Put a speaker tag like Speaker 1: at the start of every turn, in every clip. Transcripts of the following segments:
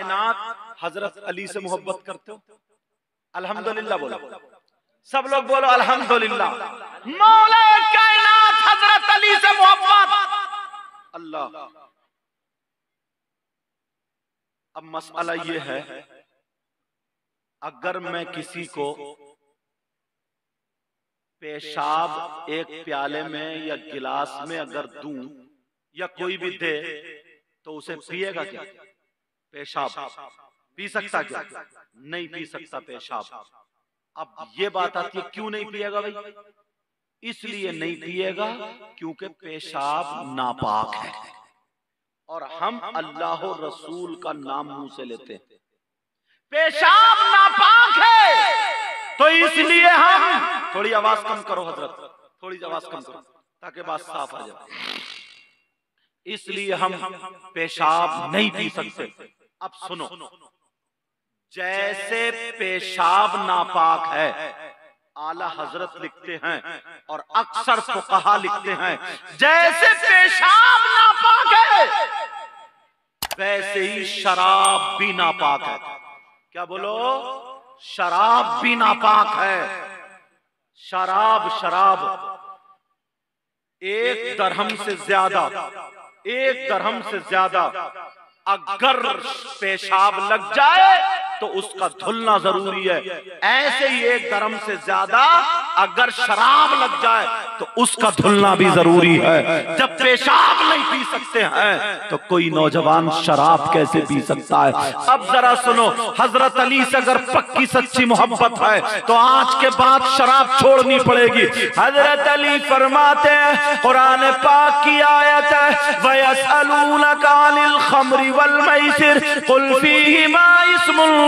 Speaker 1: कायनात हजरत अली से मोहब्बत करते हो? अल्हम्दुलिल्लाह बोलो, सब लोग बोलो अल्हम्दुलिल्लाह। मौला कायनात हजरत अली से मोहब्बत। अल्लाह। अब मसला ये है, अगर मैं किसी को पेशाब एक प्याले में या गिलास में अगर दूं या कोई भी दे तो उसे पिएगा क्या? पेशाब पी सकता क्या? नहीं पी सकता पेशाब। अब ये बात आती है क्यों नहीं पिएगा भाई? इसलिए नहीं पिएगा क्योंकि पेशाब नापाक है और हम अल्लाह और रसूल का नाम मुंह से लेते हैं। पेशाब नापाक है तो इसलिए हम, थोड़ी आवाज कम करो हजरत, थोड़ी आवाज कम करो ताकि बात साफ आ जाए। इसलिए हम पेशाब नहीं पी सकते। अब सुनो, जैसे पेशाब नापाक है, आला हजरत लिखते हैं और अक्सर फुकहा लिखते हैं, जैसे पेशाब नापाक है वैसे ही शराब भी नापाक है। क्या बोलो? शराब भी नापाक है। शराब एक दरहम से ज्यादा अगर पेशाब लग जाए तो उसका धुलना जरूरी है। ऐसे ही एक दरहम से ज्यादा अगर शराब लग जाए तो उसका धुलना भी जरूरी है। जब पेशाब नहीं पी सकते हैं तो कोई नौजवान शराब कैसे पी सकता है? अब जरा सुनो, हजरत अली से अगर पक्की सच्ची मोहब्बत है तो आज के बाद शराब छोड़नी पड़ेगी। हजरत अली फरमाते हैं, कुरान पाक की आयत है, वयसअलूनका अनिल खम्रि वल मैसिर कुल फीहिमा इस्मुल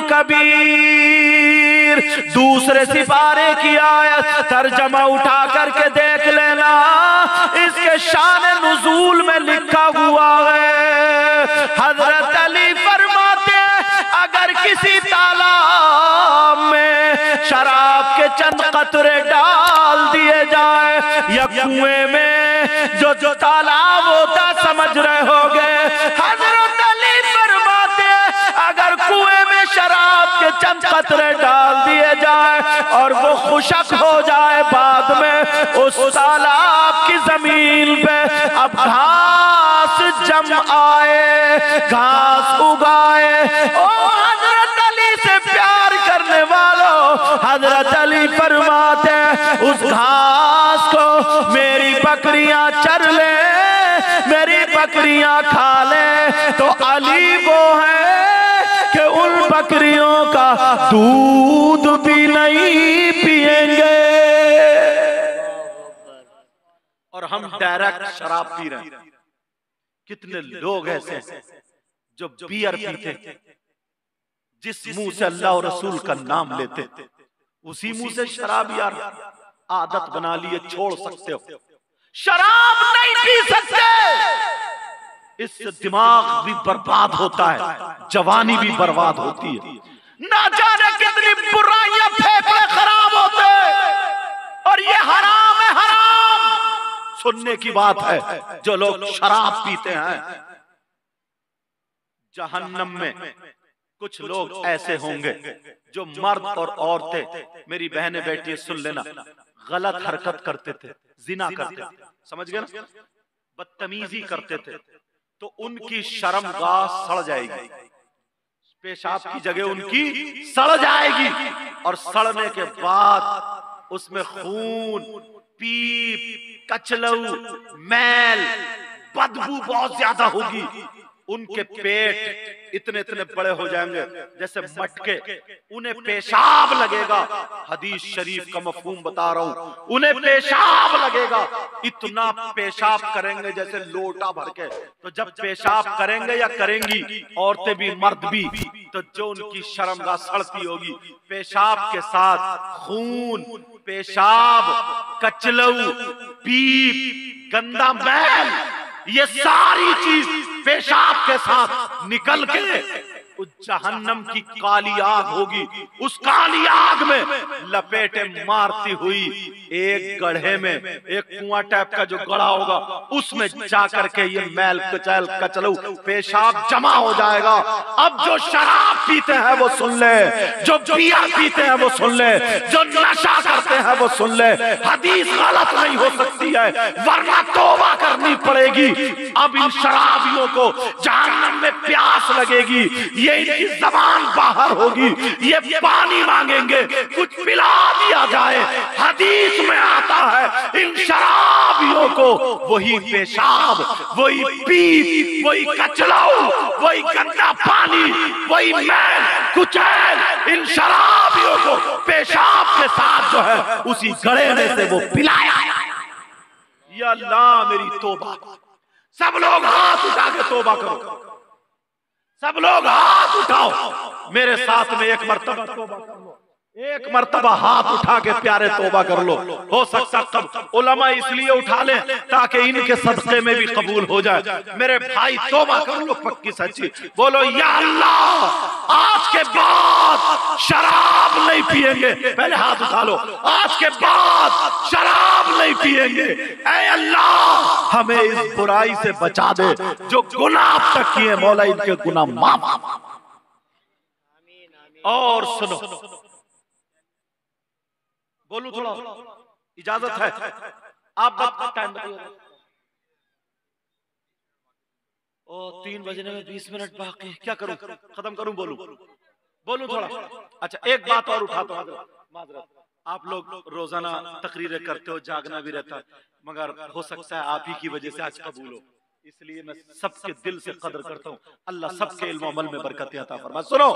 Speaker 1: कबीर। दूसरे सिपारे की आयत तर्जमा उठा करके देख लेना, इसके शान नुज़ूल में लिखा हुआ है। हजरत अली फरमाते हैं, अगर किसी तालाब में शराब के चंद कतरे डाल दिए जाए या कुएं में जो तालाब होता समझ रहे होगे, हजरत अली फरमाते हैं अगर कुएं में शराब के चंद कतरे डाल दिए जाए और वो खुशक हो जाए, बाद में उस तालाब की जमीन पे अब घास जम आए, घास उगाए, ओ हजरत अली से प्यार करने वालों, हजरत अली फरमाते उस घास को मेरी बकरियां चर ले, मेरी बकरियां खा ले, तो अली वो है कि उन बकरियों का दूध भी नहीं पिएंगे। और हम डायरेक्ट शराब पी रहे हैं। कितने लोग ऐसे हैं जो बियर पीते, जिस मुंह से अल्लाह और रसूल का नाम लेते उसी मुंह से शराब यार आदत बना लिए। छोड़ सकते हो, शराब नहीं पी सकते, इससे दिमाग भी बर्बाद होता है, जवानी भी बर्बाद होती है, ना जाने कितनी बुराइयां फेफड़े खराब होते हैं। और ये हराम है, हराम सुनने की बात है। जो लोग शराब पीते हैं, जहन्नम में कुछ लोग ऐसे होंगे जो मर्द और औरतें, मेरी बहनें बेटी सुन लेना, गलत हरकत करते थे, जिना करते थे, समझ गए ना, बदतमीजी करते थे, तो उनकी शर्मगाह सड़ जाएगी, पेशाब की जगह उनकी सड़ जाएगी, और सड़ने के बाद उसमें खून, पीप, कचलऊ, मैल, बदबू बहुत ज्यादा होगी। उनके पेट इतने इतने बड़े हो जाएंगे जैसे मटके, उन्हें पेशाब लगेगा। हदीस शरीफ का मफहूम बता रहा हूं, उन्हें पेशाब लगेगा, इतना पेशाब करेंगे जैसे लोटा भर के। तो जब पेशाब करेंगे या करेंगी औरतें भी मर्द भी, तो जो उनकी शर्मगाह सड़ती होगी, पेशाब के साथ खून, पेशाब, कचलऊ, पीप, गंदा मैल, ये सारी चीज पेशाब के साथ निकल के उस जहन्नम की काली आग होगी, उस काली आग में लपेटे मारती हुई एक गड्ढे में, एक कुआं टाइप का जो गड़ा होगा उसमें जा करके ये मैल कचल कचलू पेशाब जमा हो जाएगा। अब जो शराब पीते हैं वो सुन ले, जो बियर पीते हैं वो सुन ले, जो नशा करते हैं वो सुन ले, हदीस गलत नहीं हो सकती है वरना तौबा करनी पड़ेगी। अब इन शराबियों को जहन्नम में प्यास लगेगी, ये इनकी जबान बाहर होगी, ये पानी मांगेंगे, कुछ पिला दिया जाए। हदीस में आता है इन शराबियों को वही पेशाब, वही पीप, वही कचलाऊ, वही गंदा पानी, वही मैल कुचैल इन शराबियों को पेशाब के साथ जो है उसी गड़े में से वो पिलाया। या अल्लाह मेरी तौबा। सब लोग हाथ उठा के तौबा करो, सब लोग हाथ उठाओ मेरे साथ में एक मर्तबा तौबा कर लो, एक मर्तबा हाथ उठा के प्यारे तौबा कर लो। हो सकता कब उलमा इसलिए उठा ले ताकि इनके सदक़े में भी कबूल हो जाए। मेरे भाई तौबा कर लो पक्की सच्ची, बोलो या अल्लाह आज के बाद शराब नहीं पिएंगे। पहले हाथ उठा लो, आज के बाद शराब नहीं पिएंगे। ऐ अल्लाह हमें इस बुराई से बचा दे जो गुनाह अब तक किए, मौला इनके गुनाह माफ। और सुनो, बोलू थोड़ा, इजाजत है? आप टाइम बताइए। ओ 3 बजने में 20 मिनट बाकी, क्या करूं, खत्म करूं, बोलू थोड़ा? अच्छा एक बात और उठाता हूं, माजरत, आप लोग रोजाना तकरीरें करते हो, जागना भी रहता है, मगर हो सकता है आप ही की वजह से आज कबूल हो, इसलिए मैं सबके दिल से कदर करता हूं। अल्लाह सबके इल्म अमल में बरकत अता फरमाए। सुनो,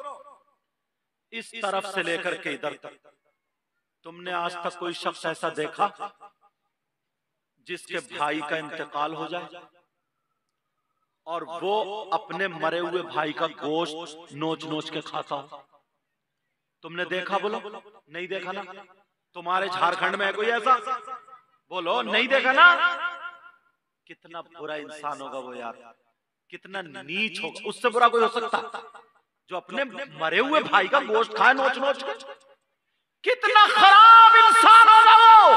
Speaker 1: इस तरफ से लेकर के इधर तक तुमने आज तक कोई शख्स ऐसा देखा जिसके भाई का इंतकाल हो जाए और वो अपने मरे हुए भाई का गोश्त नोच नोच के खाता हो? तुमने देखा? बोलो नहीं देखा ना? तुम्हारे झारखंड में है कोई ऐसा? बोलो नहीं देखा ना? कितना बुरा इंसान होगा वो यार, कितना नीच होगा। उससे बुरा कोई हो सकता जो अपने मरे हुए भाई का गोश्त खाए नोच नोच के? कितना खराब इंसान होगा वो।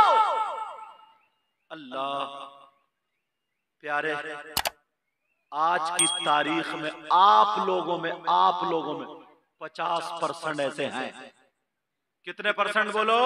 Speaker 1: अल्लाह प्यारे, आज की तारीख में आप लोगों में 50% ऐसे हैं। कितने परसेंट बोलो?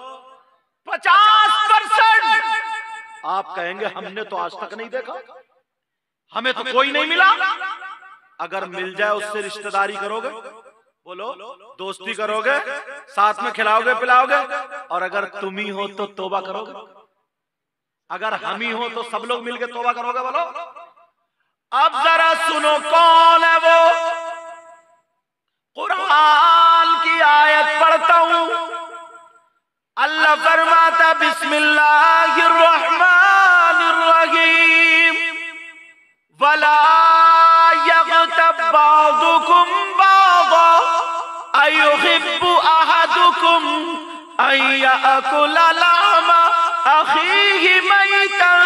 Speaker 1: 50%। आप कहेंगे हमने तो आज तक नहीं देखा, हमें तो कोई नहीं मिला। अगर मिल जाए उससे रिश्तेदारी करोगे? बोलो दोस्ती करोगे? साथ में खिलाओगे पिलाओगे? और अगर तुम ही हो तो तौबा करोगे? अगर हम ही हो तो सब लोग मिलकर तौबा करोगे? बोलो। अब जरा सुनो कौन है वो। कुरान की आयत पढ़ता हूं, अल्लाह फरमाता बिस्मिल्लाहिर रहमानिर रहीम, वला यग़तब बाज़ुकुम बाज़ा अयुहिब्बु अहदुकुम अन यअकुला लहमा अखीहि मैतन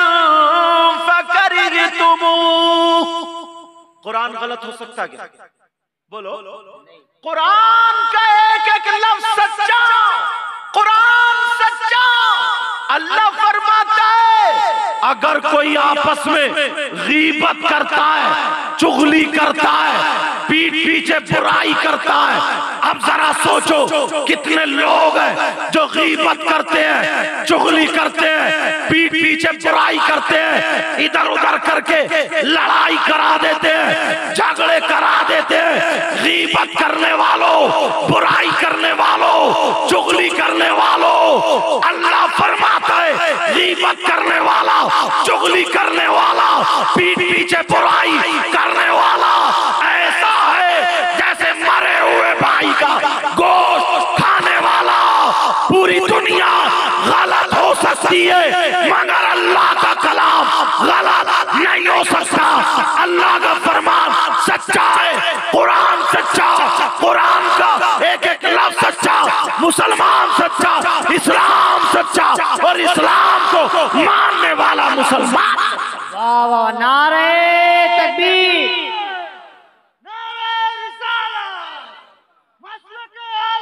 Speaker 1: फकरिहतुमूह। कुरान गलत हो सकता क्या? बोलो। कुरान का एक एक लफ्ज़ सच्चा, कुरान सच्चा। अल्लाह फरमाता है अगर कोई आपस में गीबत करता है, चुगली करता है, पीठ पीछे बुराई करता है, अब जरा सोचो कितने लोग हैं जो गीबत करते हैं, चुगली करते हैं, पीठ पीछे बुराई करते हैं, इधर उधर करके लड़ाई करा देते हैं, झगड़े करा देते हैं। गीबत करने वालों, बुराई करने वालों, चुगली करने वालों, अल्लाह फरमाता है गीबत करने वाला, चुगली करने वाला, पीठ पीछे बुराई करने वाला ऐसा है जैसे मरे हुए भाई का गोश्त खाने वाला। पूरी दुनिया गलत हो सकती है मगर अल्लाह का कलाम गलत नहीं हो सकता। अल्लाह का फरमान सच्चा है, कुरान सच्चा, कुरान का एक एक लफ्ज़ सच्चा, मुसलमान सच्चा, इस्लाम सच्चा और इस्लाम को मानने वाला मुसलमान। वाह वाह, नारे तकबीर, नारे रिसालत।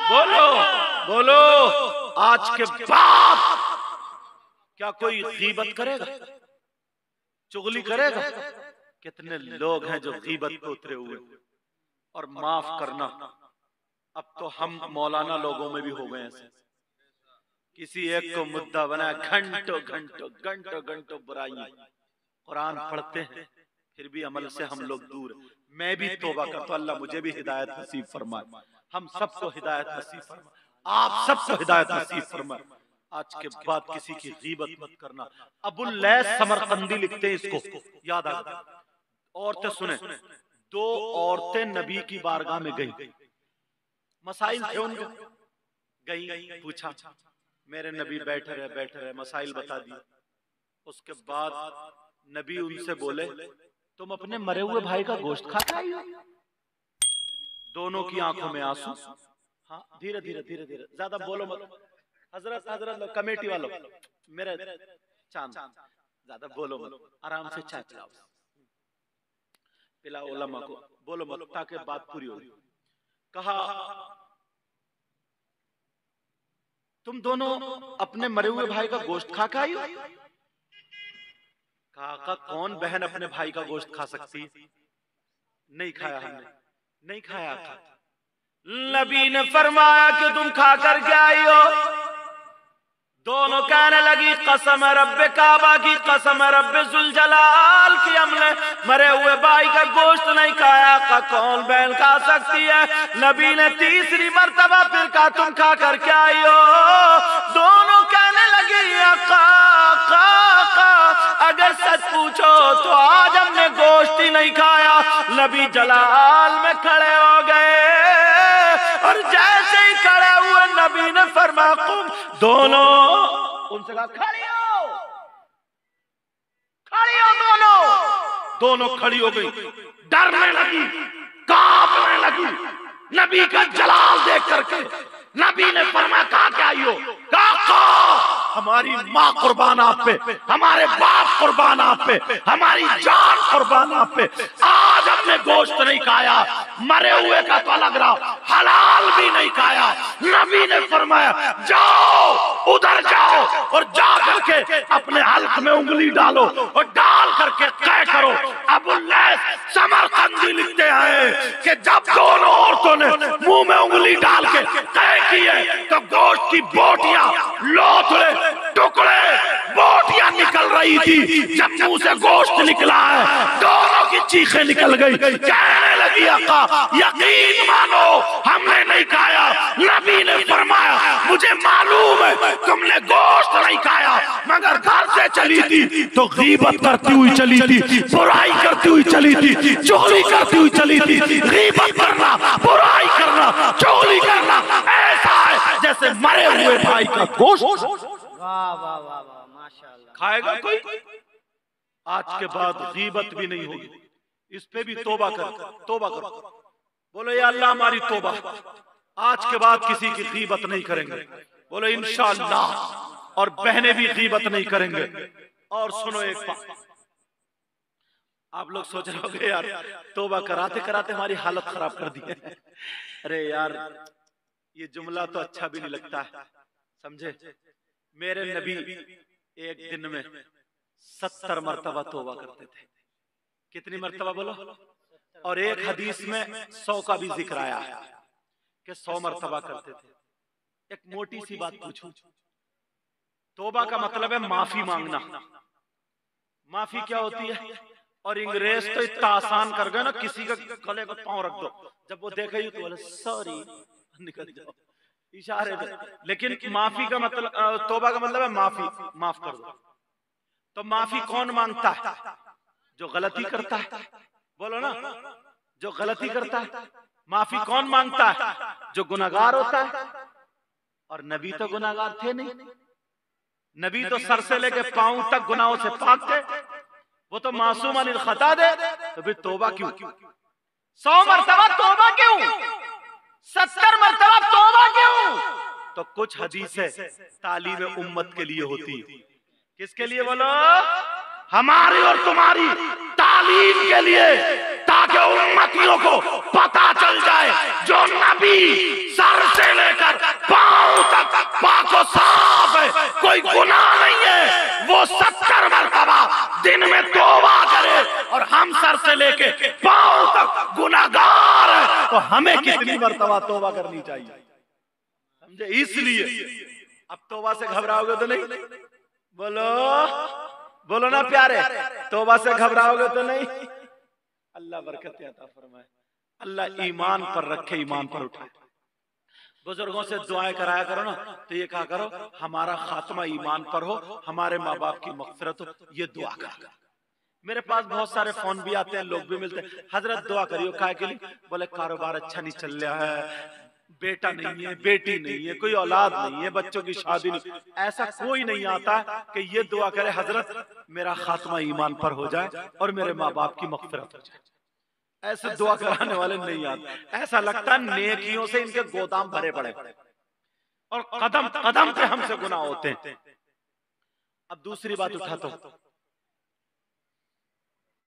Speaker 1: बोलो बोलो, आज के बाद क्या कोई गीबत करेगा, चुगली करेगा? कितने लोग हैं जो गीबत पे उतरे हुए। और माफ करना, अब तो हम मौलाना लोगों में भी हो गए ऐसे, किसी एक को मुद्दा बनाया, घंटों घंटों घंटों घंटों बुराई। कुरान पढ़ते हैं फिर भी अमल से हम लोग दूर। मैं भी तौबा करता हूं, अल्लाह मुझे भी हिदायत नसीब फरमाए, हम सबको हिदायत नसीब फरमाए, आप सबको हिदायत नसीब फरमाए। आज के बाद किसी की गीबत मत करना। अबुल लैस समरकंदी लिखते हैं, इसको याद आ गया। औरतें सुने, 2 औरतें नबी की बारगाह में गई, मसाइल थे उनके, गई, पूछा, मेरे नबी बैठे रहे, मसाइल बता दिए। उसके बाद नबी उनसे बोले, तुम अपने मरे हुए भाई का गोश्त खा के आई हो? दोनों की आंखों में आंसू। हाँ, धीरे धीरे धीरे धीरे, ज्यादा बोलो मत। हजरत हजरत कमेटी वालों, मेरे चांद, ज्यादा बोलो मत, आराम से चाय पिलाओ, पिलाओ उलमा को, बोलो मत, ताकि बात पूरी हो। कहा, तुम दोनों अपने मरे हुए भाई का गोश्त खा के आई हो? कहा, कौन बहन अपने भाई का गोश्त खा सकती? नहीं खाया हमने, नहीं खाया। नबी ने फरमाया कि तुम खा कर के आई हो? दोनों कहने लगी, कसम रब्बे काबा की, कसम रब्बे जुल जलाल की, हमने मरे हुए भाई का गोश्त नहीं खाया। का कौन बहन खा सकती है? नबी ने तीसरी मर्तबा फिर कहा, तुम खा कर के आई हो? दोनों कहने लगी, आका अगर सच पूछो तो आज हमने गोश्त ही नहीं खाया। नबी जलाल में खड़े हो गए और जैसे ही खड़े हुए नबी ने फरमाया, तुम दोनों, उनसे कहा, खड़ी हो, दोनों खड़ी हो गई, डरने लगी, कांपने लगी नबी का जलाल देख करके। नबी ने फरमाया, कहा क्या आई हो? कहा, हमारी माँ कुर्बान आप पे, हमारे बाप कुर्बान आप पे, हमारी जान कुर्बान आप पे, आज हमने गोश्त नहीं खाया, मरे हुए का तो अलग रहा, हलाल भी नहीं खाया। नबी ने फरमाया, जाओ उधर जाओ और जा करके अपने हल्क में उंगली डालो और डाल करके तय करो। अबुल लैस समरकंदी लिखते हैं कि जब दोनों औरतों ने मुंह में उंगली डाल के तय किए तो गोश्त की बोटियां, लोथड़े, टुकड़े, बोटियां निकल रही थी। जब मुंह से गोश्त निकला है, दोनों की चीखें निकल गई, कहने लगी, आका यकीन मानो हमने नहीं खाया। नबी ने फरमाया, मुझे मालूम है तुमने गोश्त नहीं खाया, मगर घर से चली थी तो गीबत करती हुई चली थी, बुराई करती हुई चली थी, चोरी करती हुई चली थी। गीबत करना, बुराई करना, चोरी करना ऐसा है जैसे मरे हुए भाई का गोश्त।
Speaker 2: वाह वाह वाह वाह, माशाअल्लाह।
Speaker 1: खाएगा कोई? आज के बाद गीबत भी नहीं होगी। इस पे भी तौबा कर, तौबा करो, बोलो या अल्लाह हमारी तौबा, आज के बाद किसी की गीबत नहीं करेंगे। बोलो इंशाअल्लाह। और बहनें भी गीबत नहीं करेंगे। और सुनो एक बात, आप लोग सोच रहे होंगे यार तौबा कराते कराते हमारी हालत खराब कर दी है। अरे यार ये जुमला तो अच्छा भी नहीं लगता है, समझे? मेरे नबी एक दिन में 70 मरतबा तौबा करते थे। कितनी मरतबा बोलो? और एक हदीस में 100 का भी जिक्र आया है कि 100 मरतबा करते थे। एक मोटी सी बात पूछूं, तौबा का मतलब है माफी मांगना। माफी क्या होती है? और अंग्रेज तो इतना आसान कर गए ना, किसी का गले को पांव रख दो, जब वो देखे तो बोले सॉरी, निकल जाओ, इशारे दे। लेकिन माफी का मतलब, तौबा का मतलब है माफी, माफ कर दो। तो माफी कौन मांगता है? जो गलती करता है, बोलो ना, जो गलती करता है। माफी कौन मांगता है? जो गुनाहगार होता है। और नबी तो गुनाहगार थे नहीं, नबी तो सर से लेके पांव तक गुनाहों से पाक थे, वो तो मासूम अनिल खता दे। तो फिर तौबा क्यों? 100 मरतबा तौबा क्यों? 70 मरतबा तौबा क्यों? तो कुछ हदीसें तालीम उम्मत के लिए होती है। किसके लिए बोलो? हमारी और तुम्हारी तालीम के लिए, ताकि उम्मतियों को पता चल जाए जो नबी सर से लेकर सर से लेके पांव तक गुनाहगार है, तो हमें कितनी मर्तबा तौबा करनी चाहिए, समझे? इसलिए अब तौबा से घबराओगे तो नहीं, बोलो बोलो ना प्यारे, तौबा से घबराओगे तो नहीं। अल्लाह बरकत अता फरमाए, अल्लाह ईमान पर रखे, ईमान पर उठाए। बुजुर्गों से दुआएं कराया करो ना, तो ये कहा करो हमारा खात्मा ईमान पर हो, हमारे माँ बाप की मग़फ़िरत हो, ये दुआ करो। मेरे पास बहुत सारे फोन भी आते हैं, लोग भी मिलते हैं, हजरत दुआ करियो काहे के लिए? बोले कारोबार अच्छा नहीं चल रहा है, बेटा नहीं है, बेटी नहीं है, कोई औलाद नहीं है, बच्चों की शादी नहीं। ऐसा कोई नहीं आता कि ये दुआ करे हजरत मेरा खात्मा ईमान पर हो जाए और मेरे माँ बाप की मग़फ़िरत हो जाए। ऐसे दुआ कराने वाले नहीं आते। ऐसा लगता है नेकियों से इनके गोदाम भरे पड़े और कदम कदम पे हमसे गुनाह होते हैं। अब दूसरी बात उठाता हूं,